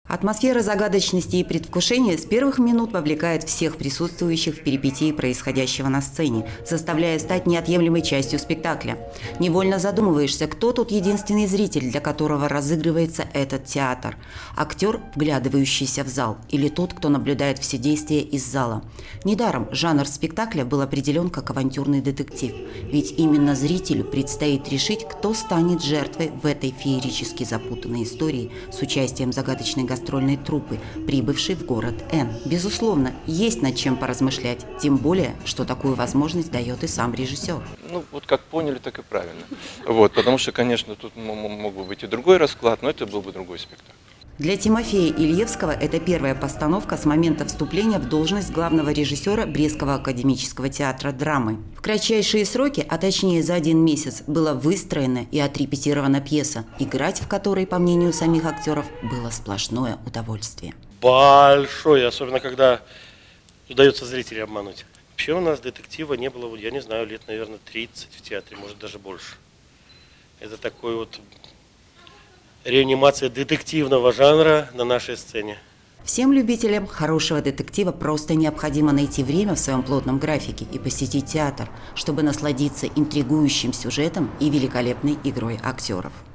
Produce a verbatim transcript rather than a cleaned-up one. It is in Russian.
Атмосфера загадочности и предвкушения с первых минут вовлекает всех присутствующих в перипетии происходящего на сцене, заставляя стать неотъемлемой частью спектакля. Невольно задумываешься, кто тут единственный зритель, для которого разыгрывается этот театр. Актер, вглядывающийся в зал, или тот, кто наблюдает все действия из зала. Недаром жанр спектакля был определен как авантюрный детектив, ведь именно зрителю предстоит решить, кто станет жертвой в этой феерически запутанной истории с участием загадочной гастрономии. Гастрольной труппы, прибывшей в город Н. Безусловно, есть над чем поразмышлять, тем более, что такую возможность дает и сам режиссер. Ну, вот как поняли, так и правильно. Вот, потому что, конечно, тут мог бы быть и другой расклад, но это был бы другой спектакль. Для Тимофея Ильевского это первая постановка с момента вступления в должность главного режиссера Брестского академического театра драмы. В кратчайшие сроки, а точнее за один месяц, была выстроена и отрепетирована пьеса, играть в которой, по мнению самих актеров, было сплошное удовольствие. Большое, особенно когда удается зрителей обмануть. Вообще у нас детектива не было, я не знаю, лет, наверное, тридцать в театре, может даже больше. Это такой вот... реанимация детективного жанра на нашей сцене. Всем любителям хорошего детектива просто необходимо найти время в своем плотном графике и посетить театр, чтобы насладиться интригующим сюжетом и великолепной игрой актеров.